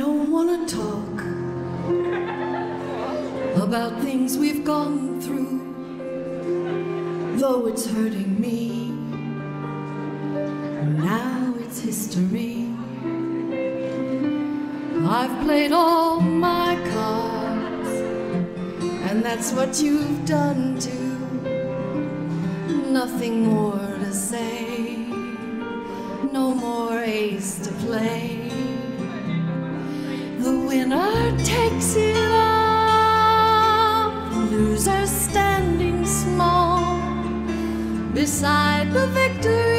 don't wanna talk about things we've gone through, though it's hurting me. Now it's history. I've played all my cards, and that's what you've done too. Nothing more to say, no more ace to play. The winner takes it all, the loser standing small beside the victor.